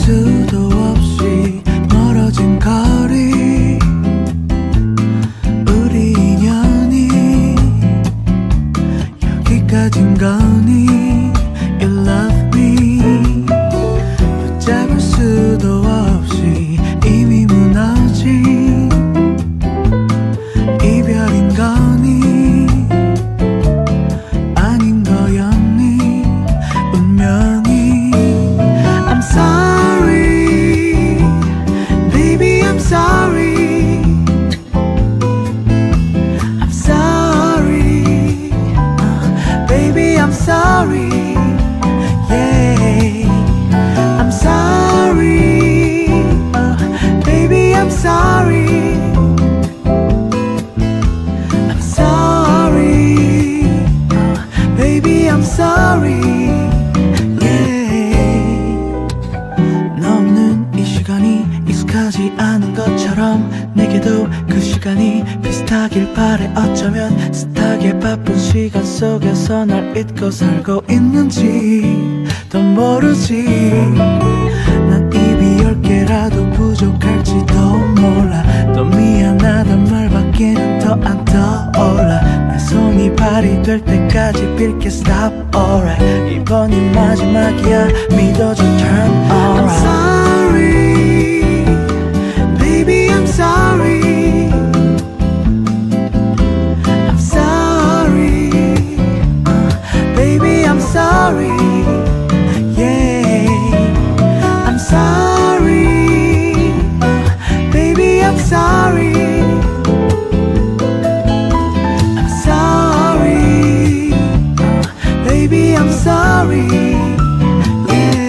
수도 없이 멀어진 거리 우리 인연이 여기까진 거니 You love me 붙잡을 수도 없이 이미 무너진 이별인 거니 아닌 거였니 운명이 I'm sorry baby I'm sorry I'm sorry baby I'm sorry yeah I'm sorry baby I'm sorry I'm sorry baby I'm sorry yeah 너 없는 이 시간이 익숙하지 않은 것처럼 내게도 그 시간이 비슷하길 바래 어쩌면 숱하게 바쁜 시간 속에서 날 잊고 살고 있는지 더 모르지 난 입이 10개라도 부족할지도 몰라 또 미안하단 말밖에는 더 안 떠올라 내 손이 발이 될 때까지 빌게 stop alright 이번이 마지막이야 믿어줘 turn alright I'm sorry baby I'm sorry I'm sorry baby I'm sorry yeah I'm sorry baby I'm sorry I'm sorry baby I'm sorry yeah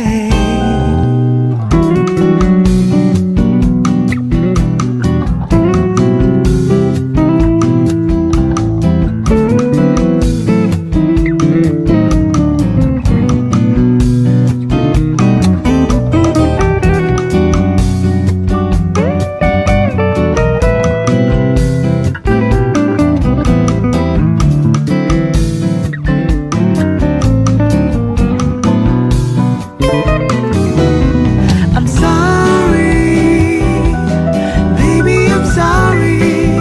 I'm sorry, baby, I'm sorry.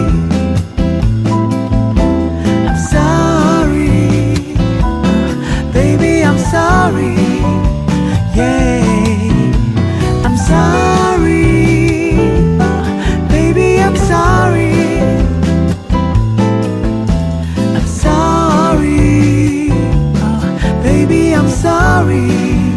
I'm sorry, baby, I'm sorry. Yeah, I'm sorry, baby, I'm sorry. I'm sorry, baby, I'm sorry.